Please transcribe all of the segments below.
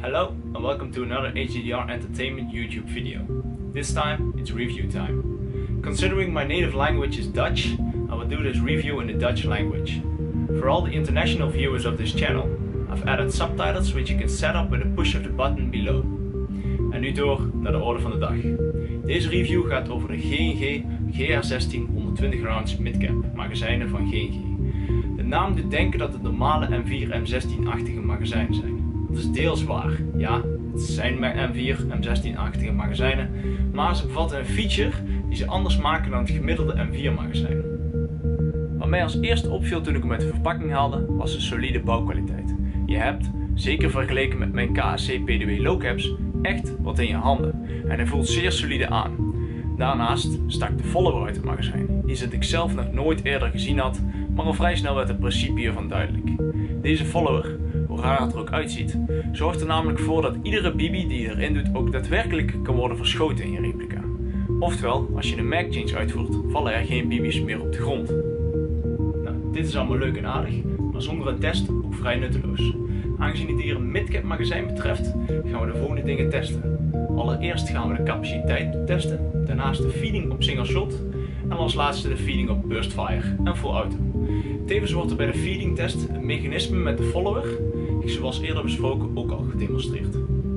Hello and welcome to another HDDR Entertainment YouTube video. This time it's review time. Considering my native language is Dutch, I will do this review in the Dutch language. For all the international viewers of this channel, I've added subtitles which you can set up with a push of the button below. En nu door naar de orde van de dag. Deze review gaat over de G&G GH16 120 rounds midcap magazijnen van G&G. De naam doet denken dat het normale M4 M16-achtige magazijnen zijn. Dat is deels waar. Ja, het zijn M4 M16-achtige magazijnen, maar ze bevatten een feature die ze anders maken dan het gemiddelde M4 magazijn. Wat mij als eerste opviel toen ik hem uit de verpakking haalde, was de solide bouwkwaliteit. Je hebt, zeker vergeleken met mijn KSC PDW Low-Caps, echt wat in je handen en hij voelt zeer solide aan. Daarnaast stak de follower uit het magazijn, iets dat ik zelf nog nooit eerder gezien had, maar al vrij snel werd het principe hiervan duidelijk. Deze follower, hoe raar het er ook uitziet, zorgt er namelijk voor dat iedere bibi die je erin doet ook daadwerkelijk kan worden verschoten in je replica. Oftewel, als je een mag change uitvoert, vallen er geen bibis meer op de grond. Nou, dit is allemaal leuk en aardig, maar zonder een test ook vrij nutteloos. Aangezien het hier een midcap magazijn betreft, gaan we de volgende dingen testen. Allereerst gaan we de capaciteit testen, daarnaast de feeding op single shot en als laatste de feeding op burstfire en full auto. Tevens wordt er bij de feeding test het mechanisme met de follower, zoals eerder besproken, ook al gedemonstreerd.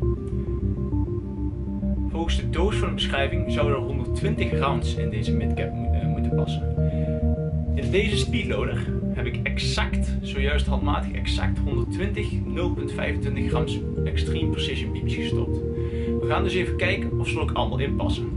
Volgens de doos van de beschrijving zouden er 120 rounds in deze midcap moeten passen. In deze speedloader heb ik zojuist handmatig exact 120 0,25 grams extreme precision bibis gestopt. We gaan dus even kijken of ze er ook allemaal in passen.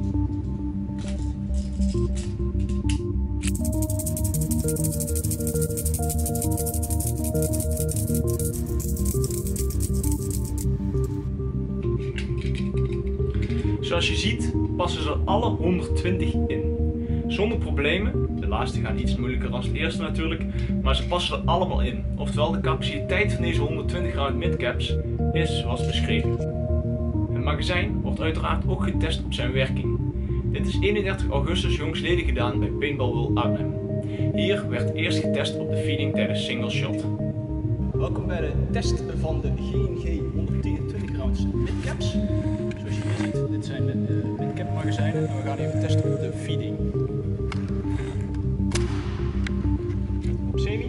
Zoals je ziet passen ze er alle 120 in. Zonder problemen, de laatste gaan iets moeilijker dan de eerste natuurlijk, maar ze passen er allemaal in. Oftewel de capaciteit van deze 120 round midcaps is zoals beschreven. Het magazijn wordt uiteraard ook getest op zijn werking. Dit is 31 augustus jongstleden gedaan bij Paintball World Arnhem. Hier werd eerst getest op de feeding tijdens single shot. Welkom bij de test van de G&G 120 rounds midcaps. Zoals je hier ziet, dit zijn de midcap magazijnen en we gaan even testen op de feeding. Op semi.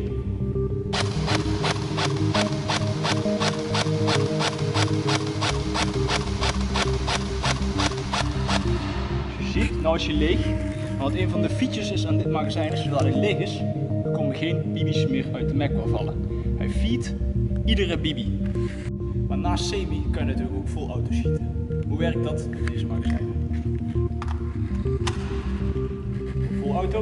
Zoals je ziet, nou is hij leeg. Want een van de features is aan dit magazijn is, zodra hij leeg is, er komen geen bibis meer uit de mag vallen. Hij feedt iedere bibi. Maar naast semi kan je natuurlijk ook full auto schieten. Hoe werkt dat in deze magazijn? Full auto.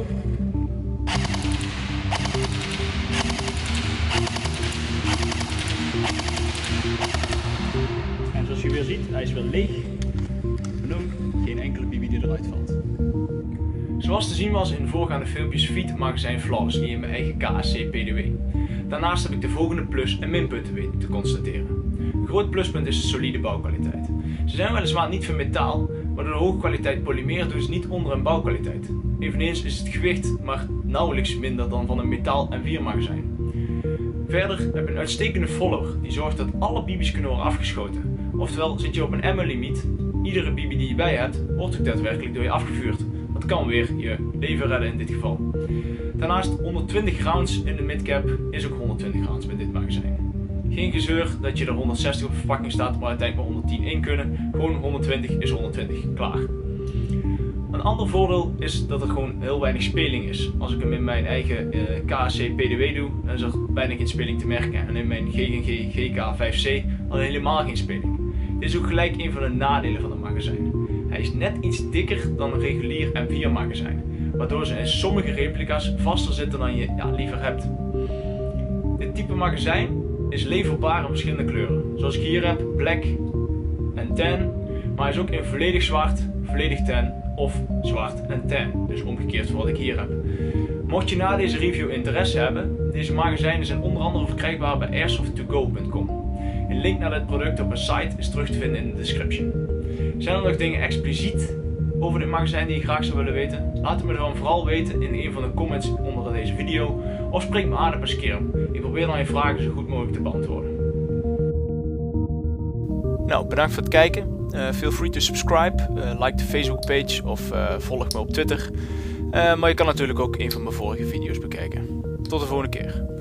En zoals je weer ziet, hij is weer leeg. En ook geen enkele bibi die eruit valt. Zoals te zien was in de voorgaande filmpjes feed het magazijn flawlessly in mijn eigen KSC PDW. Daarnaast heb ik de volgende plus- en minpunten weten te constateren. Een groot pluspunt is de solide bouwkwaliteit. Ze zijn weliswaar niet van metaal, maar door de hoge kwaliteit polymeer doen ze niet onder een bouwkwaliteit. Eveneens is het gewicht maar nauwelijks minder dan van een metaal M4 magazijn. Verder heb je een uitstekende follower die zorgt dat alle bibis kunnen worden afgeschoten. Oftewel, zit je op een ammo limiet, iedere bibi die je bij hebt, wordt ook daadwerkelijk door je afgevuurd. Dat kan weer je leven redden in dit geval. Daarnaast 120 rounds in de midcap is ook 120 rounds met dit magazijn. Geen gezeur dat je er 160 op de verpakking staat, maar uiteindelijk maar 110 in kunnen. Gewoon 120 is 120, klaar. Een ander voordeel is dat er gewoon heel weinig speling is. Als ik hem in mijn eigen KSC PDW doe, dan is er bijna geen speling te merken. En in mijn G&G GK5C al helemaal geen speling. Dit is ook gelijk een van de nadelen van het magazijn. Hij is net iets dikker dan een regulier M4 magazijn, waardoor ze in sommige replica's vaster zitten dan je liever hebt. Dit type magazijn is leverbaar in verschillende kleuren, zoals ik hier heb, black en tan, maar hij is ook in volledig zwart, volledig tan of zwart en tan, dus omgekeerd voor wat ik hier heb. Mocht je na deze review interesse hebben, deze magazijnen zijn onder andere verkrijgbaar bij airsoft2go.com. Een link naar dit product op een site is terug te vinden in de description. Zijn er nog dingen expliciet over dit magazijn die je graag zou willen weten? Laat het me dan vooral weten in een van de comments onder deze video of spreek me aan op een scherm. Ik probeer dan je vragen zo goed mogelijk te beantwoorden. Nou, bedankt voor het kijken. Feel free to subscribe, like de Facebook page of volg me op Twitter. Maar je kan natuurlijk ook een van mijn vorige video's bekijken. Tot de volgende keer.